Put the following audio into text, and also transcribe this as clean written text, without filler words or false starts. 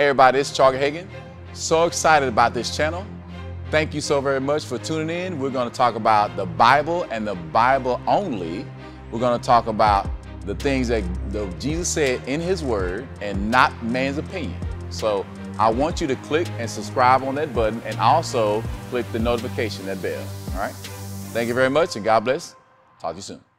Hey everybody, it's Charles Hagan. So excited about this channel. Thank you so very much for tuning in. We're going to talk about the Bible and the Bible only. We're going to talk about the things that Jesus said in his word and not man's opinion. So I want you to click and subscribe on that button and also click the notification, that bell. All right. Thank you very much and God bless. Talk to you soon.